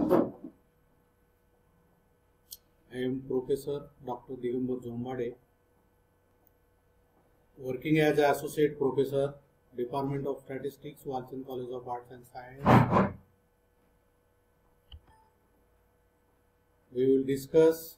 I am Professor Dr. Digambar Jombade, working as Associate Professor, Department of Statistics, Walchand College of Arts and Science. We will discuss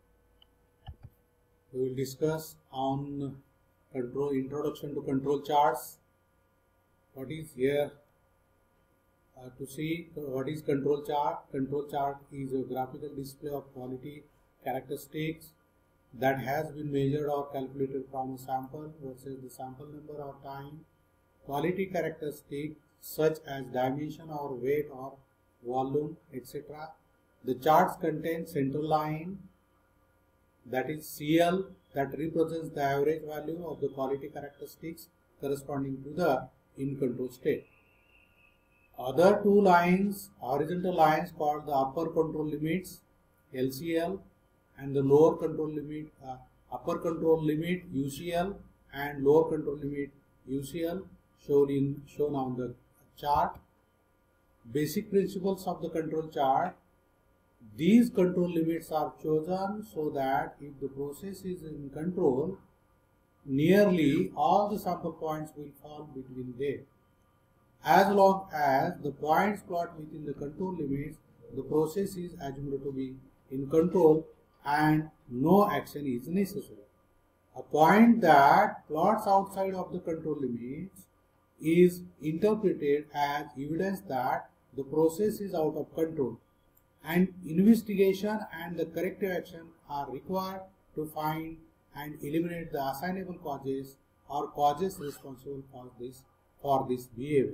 on introduction to control charts. What is here? To see what is control chart. Control chart is a graphical display of quality characteristics that has been measured or calculated from a sample versus the sample number or time. Quality characteristics such as dimension or weight or volume, etc. The charts contain central line, that is CL, that represents the average value of the quality characteristics corresponding to the in control state. Other two lines, horizontal lines, called the upper control limits LCL and the lower control limit, upper control limit UCL and lower control limit UCL, shown on the chart. Basic principles of the control chart. These control limits are chosen so that if the process is in control, nearly all the sample points will fall between them. As long as the points plot within the control limits, the process is assumed to be in control and no action is necessary. A point that plots outside of the control limits is interpreted as evidence that the process is out of control, and investigation and the corrective action are required to find and eliminate the assignable causes or causes responsible for this behavior.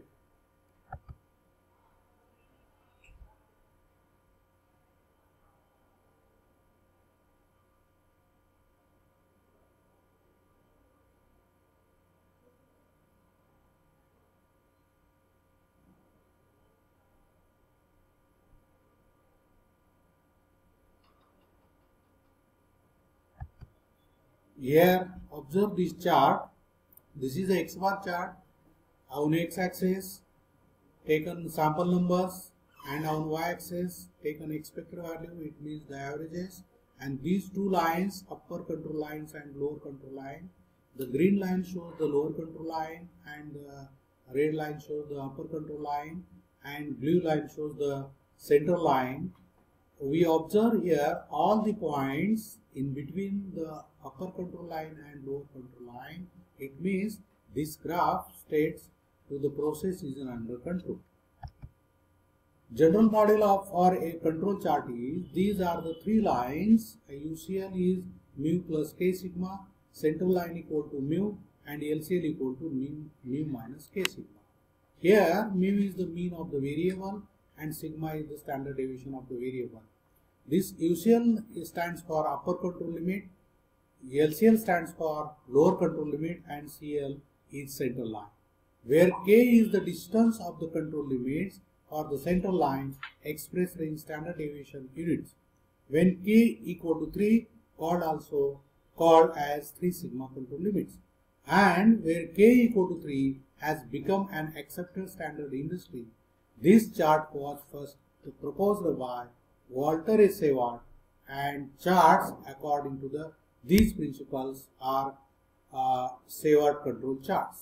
Here, observe this chart. This is a X bar chart. On X axis, taken sample numbers, and on Y axis, taken expected value. It means the averages. And these two lines, upper control lines and lower control line. The green line shows the lower control line, and the red line shows the upper control line, and blue line shows the central line. We observe here all the points in between the upper control line and lower control line. It means this graph states to the process is under control. General model for a control chart is, these are the three lines. UCL is mu plus K sigma, central line equal to mu, and LCL equal to mu minus K sigma. Here mu is the mean of the variable and sigma is the standard deviation of the variable. This UCL stands for upper control limit, LCL stands for lower control limit, and CL is central line, where K is the distance of the control limits or the central line expressed in standard deviation units. When K equal to 3, called as 3 sigma control limits, and where K equal to 3 has become an accepted standard industry. This chart was first proposed by Walter A. Seward, and charts according to these principles are Seward control charts.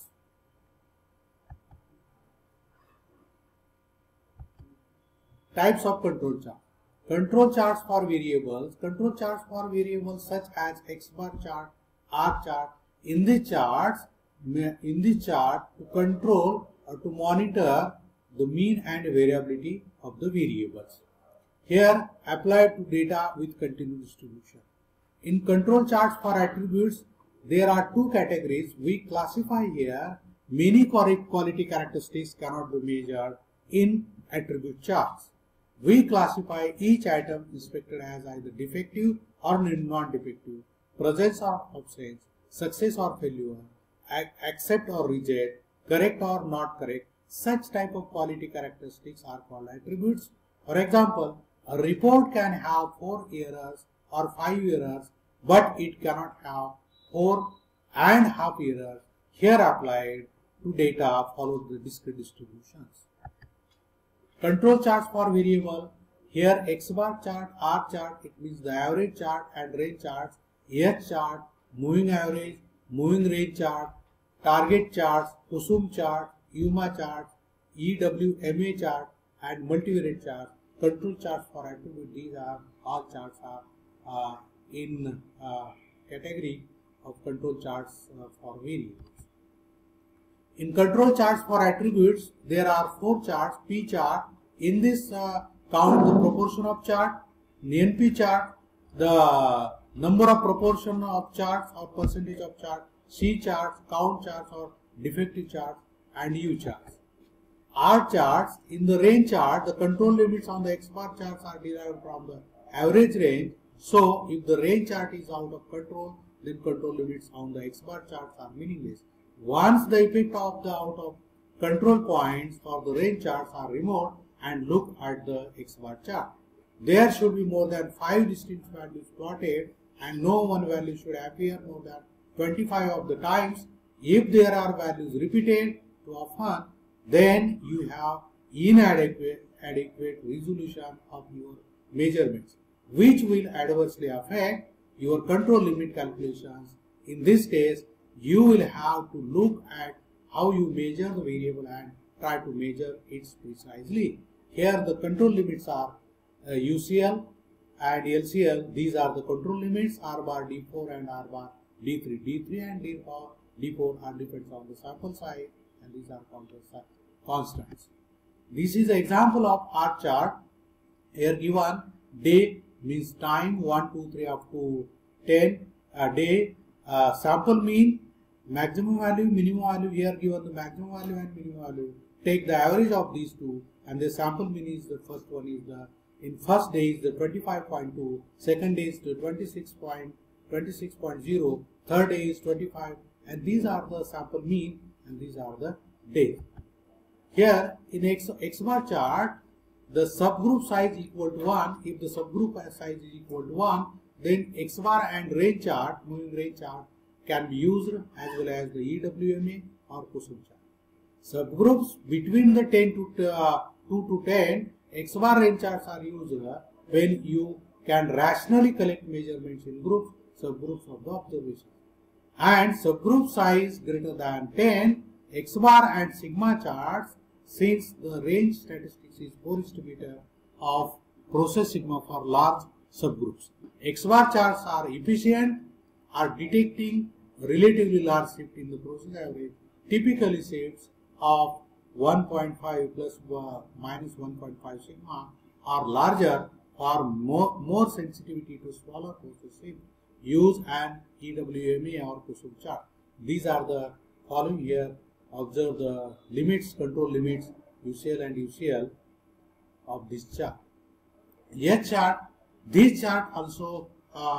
Types of control chart. Control charts for variables. Control charts for variables such as X bar chart, R chart. In the chart, to control or to monitor the mean and variability of the variables. Here, applied to data with continuous distribution. In control charts for attributes, there are two categories. We classify here many quality characteristics cannot be measured in attribute charts. We classify each item inspected as either defective or non-defective, presence or absence, success or failure, accept or reject, correct or not correct. Such type of quality characteristics are called attributes. For example, a report can have 4 errors or 5 errors, but it cannot have 4.5 errors. Here applied to data followed the discrete distributions. Control charts for variable. Here X bar chart, R chart, it means the average chart and range charts, S chart, moving average, moving range chart, target charts, Kusum chart, UMA chart, EWMA chart and multivariate chart, control charts for attribute. These are all charts are in category of control charts for variables. In control charts for attributes, there are 4 charts. P chart, in this count the proportion of chart, NP chart, the number of proportion of charts or percentage of chart, C charts, count charts or defective charts, and U charts. R charts, in the range chart, the control limits on the X bar charts are derived from the average range. So, if the range chart is out of control, then control limits on the X bar charts are meaningless. Once the effect of the out of control points for the range charts are removed and look at the X bar chart, there should be more than 5 distinct values plotted and no one value should appear more than 25 of the times. If there are values repeated too often, then you have inadequate resolution of your measurements, which will adversely affect your control limit calculations. In this case, you will have to look at how you measure the variable and try to measure it precisely. Here the control limits are UCL and LCL. These are the control limits, R bar D4 and R bar D3. D3 and D4 are depends on the sample size and these are constants. This is an example of R chart. Here given day means time 1, 2, 3 up to 10 day, sample mean, maximum value, minimum value. Here given the maximum value and minimum value. Take the average of these two and the sample mean is the first one is the, in first day is the 25.2, second day is the 26.0, third day is 25 and these are the sample mean and these are the days. Here in X bar chart, the subgroup size equal to 1. If the subgroup size is equal to 1, then X bar and range chart, moving range chart can be used as well as the EWMA or Kusum chart. Subgroups between the 2 to 10, X bar range charts are used when you can rationally collect measurements in groups, subgroups of the observation. And subgroup size greater than 10, X bar and sigma charts, since the range statistics is 4:meter of process sigma for large subgroups. X bar charts are efficient, are detecting relatively large shift in the process average, typically shifts of 1.5 plus minus 1.5 sigma are larger or more sensitivity to smaller process shift. Use an EWMA or Kusum chart. These are the following here. Observe the limits, control limits, UCL and UCL of this chart. S chart, this chart also,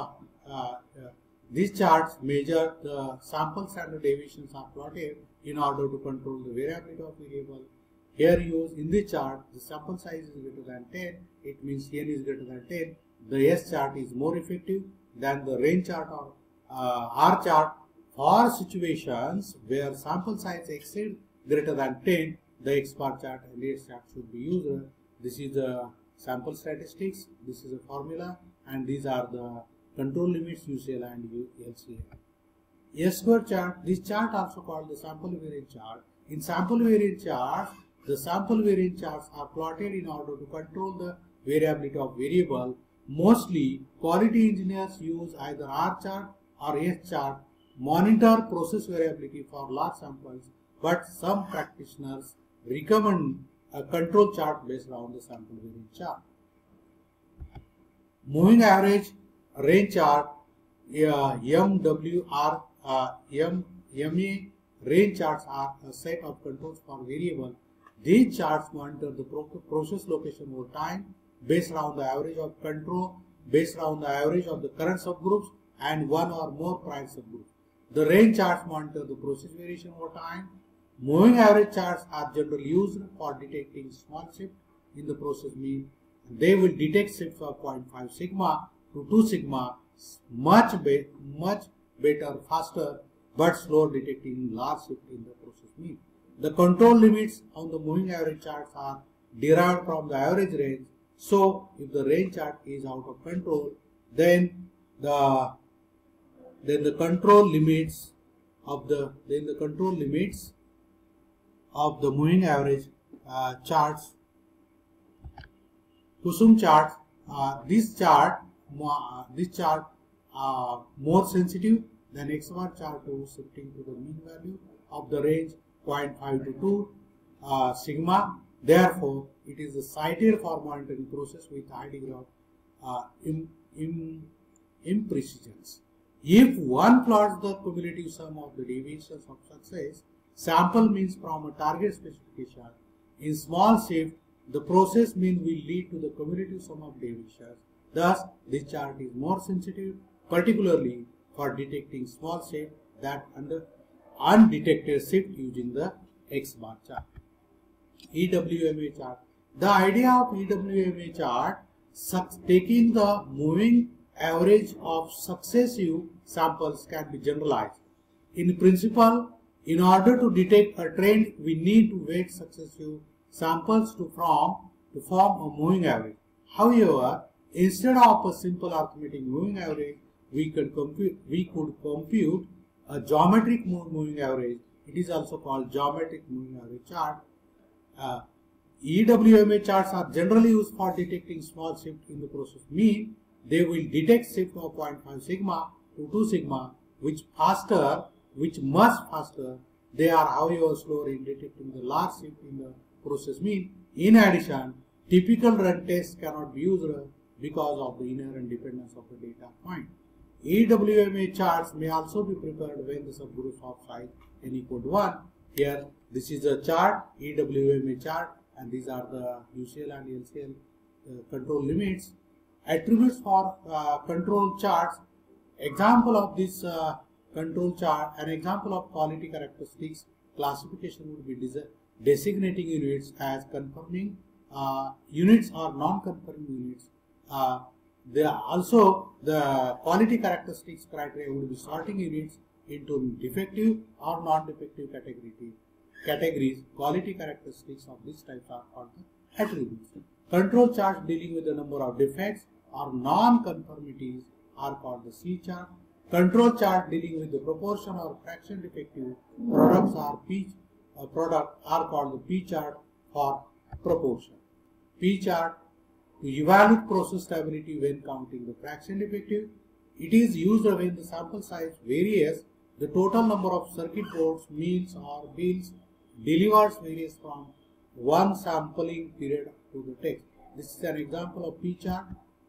these charts measure the sample standard deviations are plotted in order to control the variability of variable. Here use in this chart, the sample size is greater than 10, it means n is greater than 10. The S chart is more effective than the range chart or R chart. For situations where sample size exceeds greater than 10, the X bar chart and S chart should be used. This is the sample statistics, this is a formula, and these are the control limits UCL and LCL. S square chart, this chart also called the sample variance chart. In sample variance chart, the sample variance charts are plotted in order to control the variability of variable. Mostly, quality engineers use either R chart or S chart, monitor process variability for large samples, but some practitioners recommend a control chart based on the sample variance chart. Moving average range chart, MWR, MA range charts are a set of controls for variable. These charts monitor the process location over time based on the average of control, based on the average of the current subgroups and one or more prior subgroups. The range charts monitor the process variation over time. Moving average charts are generally used for detecting small shift in the process mean. They will detect shifts of 0.5 sigma to 2 sigma much better, faster, but slower detecting large shift in the process mean. The control limits on the moving average charts are derived from the average range. So if the range chart is out of control, then the control limits of the moving average charts, Kusum charts, this chart more sensitive than XBAR chart to shifting to the mean value of the range 0.5 to 2 sigma. Therefore, it is cited for monitoring process with high degree of imprecisions. If one plots the cumulative sum of the deviations of success sample means from a target specification in small shift, the process mean will lead to the cumulative sum of deviations. Thus, this chart is more sensitive, particularly for detecting small shift that under undetected shift using the XBAR chart. EWMA chart. The idea of EWMA chart taking the moving average of successive samples can be generalized. In principle, in order to detect a trend, we need to weight successive samples to form a moving average. However, instead of a simple arithmetic moving average, we could compute a geometric moving average. It is also called geometric moving average chart. EWMA charts are generally used for detecting small shift in the process mean. They will detect shift of 0.5 sigma to 2 sigma, which much faster. They are however slower in detecting the large shift in the process mean. In addition, typical run tests cannot be used because of the inherent dependence of the data point. EWMA charts may also be prepared when the subgroups of size n equal to 1. Here, this is a chart, EWMA chart, and these are the UCL and LCL control limits. Attributes for control charts. Example of this control chart, an example of quality characteristics classification would be designating units as confirming units or non-confirming units. Also, the quality characteristics criteria would be sorting units into defective or non-defective categories. Quality characteristics of these types are called the attributes. Control charts dealing with the number of defects or non-conformities are called the C chart. Control chart dealing with the proportion or fraction defective products are called the P chart for proportion. P chart to evaluate process stability when counting the fraction defective. It is used when the sample size varies. The total number of circuit boards, meals or bills delivered varies from one sampling period to the text. This is an example of P chart.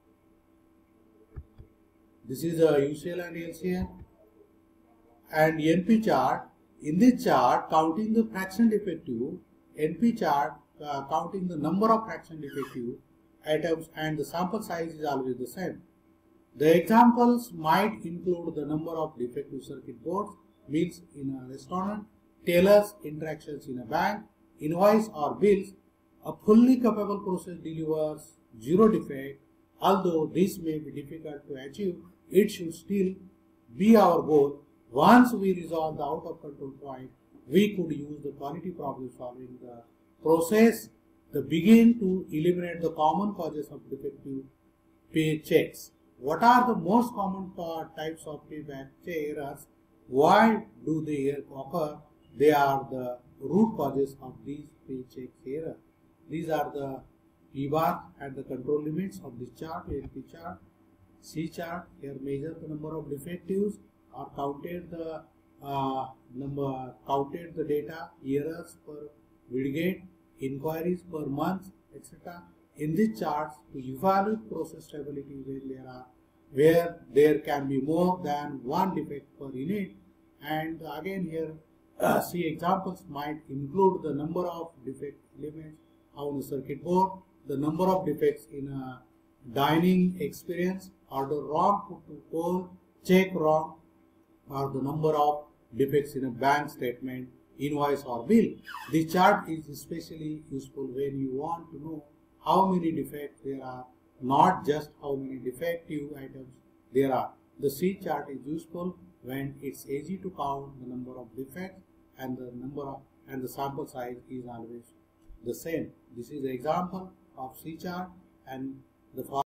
This is a UCL and LCL. And NP chart. In this chart, counting the fraction defective, NP chart counting the number of fraction defective items and the sample size is always the same. The examples might include the number of defective circuit boards, meals in a restaurant, tailors, interactions in a bank, invoice or bills. A fully capable process delivers zero defect. Although this may be difficult to achieve, it should still be our goal. Once we resolve the out of control point, we could use the quality problem solving the process to begin to eliminate the common causes of defective pay checks. What are the most common types of payback errors? Why do they occur? They are the root causes of these pay check errors. These are the P bar and the control limits of this chart, NP chart. C chart, here measure the number of defectives or counted the data, errors per widget, inquiries per month, etc. In this chart, to evaluate process stability where there can be more than one defect per unit, and again here C examples might include the number of defect elements on the circuit board, the number of defects in a dining experience, order wrong, put to call, check wrong, or the number of defects in a bank statement, invoice or bill. The chart is especially useful when you want to know how many defects there are, not just how many defective items there are. The C chart is useful when it's easy to count the number of defects and the sample size is always the same. This is an example of C chart, and the